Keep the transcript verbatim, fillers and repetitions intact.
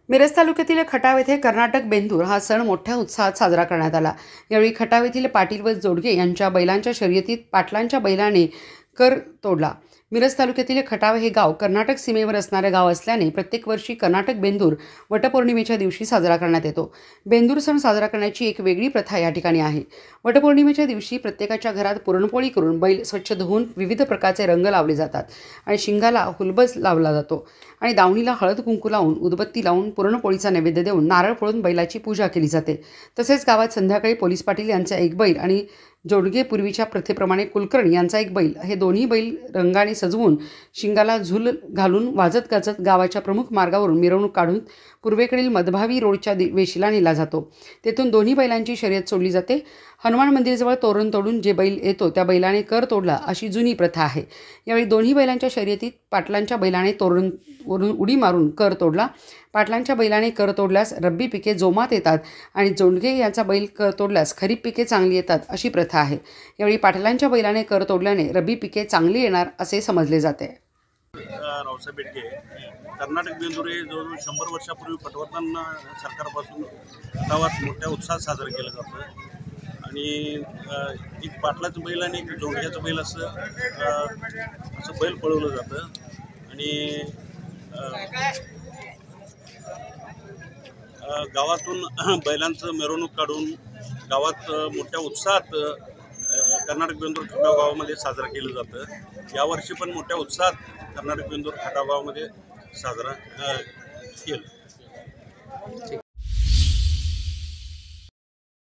मिरज तालुक्यातील खटाव येथे कर्नाटक बेंदूर हा सण मोठ्या उत्साहात साजरा करण्यात आला। यावेळी खटाव येथील पाटील व जोडगे यांच्या बैलांच्या शर्यतीत पाटलांच्या बैलाने कर तोडला। मिरज तालुक्यातील खटाव हे गाव कर्नाटक सीमेवर असणारे गाव असल्याने प्रत्येक वर्षी कर्नाटक बेंदूर वटपौर्णिमेच्या दिवशी साजरा करण्यात येतो। बेंदूर सण साजरा करण्याची एक वेगळी प्रथा या ठिकाणी आहे। वटपौर्णिमेच्या दिवशी प्रत्येकाच्या घरात पुरणपोळी करून बैल स्वच्छ धुवून विविध प्रकारचे रंग लावले जातात आणि शिंगाला हुलबस लावला जातो आणि दावणीला हळद कुंकू लावून उदबत्ती लावून पुरणपोळीचा नैवेद्य देऊन नारळ फोडून बैलाची पूजा केली जाते। तसेच गावात संध्याकाळी पोलीस पाटील यांचा एक बैल आणि जोडगे पूर्वीच्या प्रथेप्रमाणे कुलकर्णी यांचा एक बैल हे दोन्ही बैल रंगाने सजवून शिंगाला झूल घालून वाजत गाजत गावाच्या प्रमुख मार्गावरून मिरवणूक काढून पूर्वेकडील मधभावी रोडच्या वेशीला नेला जातो। तेथून दोन्ही बैलांची शर्यत सोडली जाते। हनुमान मंदिराजवळ तोरण तोडून जे बैल येतो त्या बैलाने कर तोडला अशी जुनी प्रथा आहे। यावेळी दोन्ही बैलांच्या शर्यतीत पाटलांच्या बैलाने तोरण वरून उडी मारून कर तोडला। पाटलांच्या बैलाने कर तोडल्यास रब्बी पिके जोमात येतात आणि जोडगे यांचा बैल कर तोडल्यास खरीप पिके चांगली येतात अशी प्रथा आहे। यावेळी पाटलांच्या बैलाने कर तोडल्याने रब्बी पिके चांगली येणार असे समजले जाते। रावसाहेब बेटगे कर्नाटक बेंदूर हे जवळजवळ शंभर वर्षापूर्वी पटवर्धन सरकारपासून गावात मोठ्या उत्साहात साजरं केलं जातं आणि एक पाटलाचं बैल आणि एक जोडग्याचं बैल असं असं बैल पळवलं जातं आणि गावातून बैलांचं मिरवणूक काढून गावात मोठ्या उत्साहात कर्नाटक बेंदूर खटाव गावामध्ये साजरा केलं जातं। यावर्षी पण मोठ्या उत्साहात कर्नाटक बेंदूर खटाव गावामध्ये साजरा केलं।